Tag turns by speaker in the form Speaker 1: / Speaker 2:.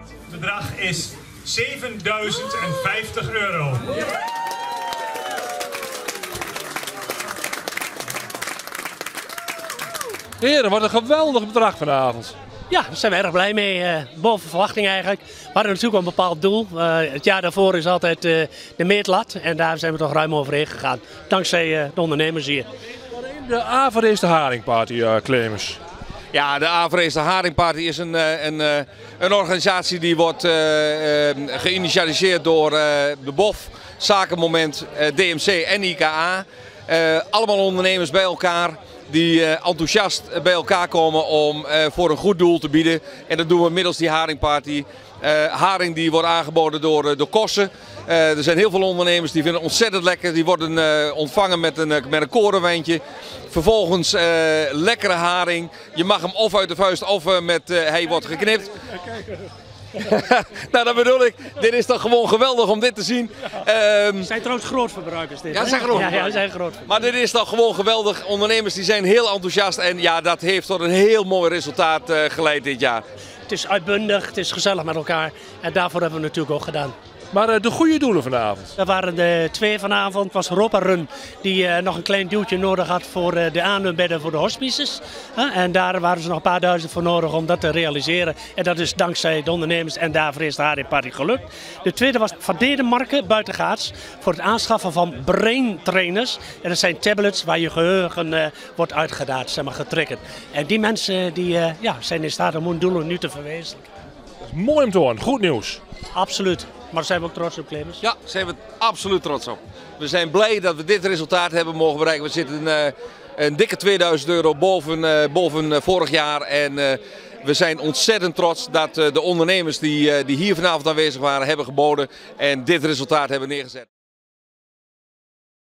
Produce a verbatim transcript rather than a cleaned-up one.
Speaker 1: Het bedrag is zevenduizend vijftig euro.
Speaker 2: Heren, wat een geweldig bedrag vanavond.
Speaker 3: Ja, daar zijn we erg blij mee. Uh, boven verwachting eigenlijk. We hadden natuurlijk een bepaald doel. Uh, het jaar daarvoor is altijd uh, de meetlat. En daar zijn we toch ruim overheen gegaan. Dankzij uh, de ondernemers hier.
Speaker 2: De Averees de Haringparty, uh, Clemens.
Speaker 4: Ja, de Averees de Haringparty is een, een, een organisatie die wordt uh, geïnitialiseerd door uh, de B O F, Zakenmoment, uh, D M C en I K A. Uh, allemaal ondernemers bij elkaar die uh, enthousiast bij elkaar komen om uh, voor een goed doel te bieden. En dat doen we middels die Haringparty. Uh, haring die wordt aangeboden door, uh, door Kossen. Uh, er zijn heel veel ondernemers die vinden het ontzettend lekker. Die worden uh, ontvangen met een, met een korenwijntje. Vervolgens uh, lekkere haring. Je mag hem of uit de vuist of uh, met uh, hij wordt geknipt. Nou, dat bedoel ik. Dit is toch gewoon geweldig om dit te zien.
Speaker 3: Um, zijn trouwens grootverbruikers dit?
Speaker 4: Ja, zijn groot.
Speaker 3: Ja, ja, zijn groot.
Speaker 4: Maar dit is toch gewoon geweldig. Ondernemers die zijn heel enthousiast en ja, dat heeft tot een heel mooi resultaat uh, geleid dit jaar.
Speaker 3: Het is uitbundig, het is gezellig met elkaar en daarvoor hebben we het natuurlijk ook gedaan.
Speaker 2: Maar uh, de goede doelen vanavond?
Speaker 3: Er waren er twee vanavond. Het was Europa Run die uh, nog een klein duwtje nodig had voor uh, de aanbedden voor de hospices. Uh, en daar waren ze nog een paar duizend voor nodig om dat te realiseren. En dat is dankzij de ondernemers en de Averees de Haringparty gelukt. De tweede was Van Denemarken, buitengaats, voor het aanschaffen van brain trainers. En dat zijn tablets waar je geheugen uh, wordt uitgedaagd, zeg maar, getriggerd. En die mensen die, uh, ja, zijn in staat om hun doelen nu te verwezenlijken.
Speaker 2: Dat is mooi om te horen, goed nieuws.
Speaker 3: Absoluut. Maar daar zijn we ook trots op, Clemens.
Speaker 4: Ja, daar zijn we absoluut trots op. We zijn blij dat we dit resultaat hebben mogen bereiken. We zitten uh, een dikke tweeduizend euro boven, uh, boven uh, vorig jaar. En uh, we zijn ontzettend trots dat uh, de ondernemers die, uh, die hier vanavond aanwezig waren, hebben geboden. En dit resultaat hebben neergezet.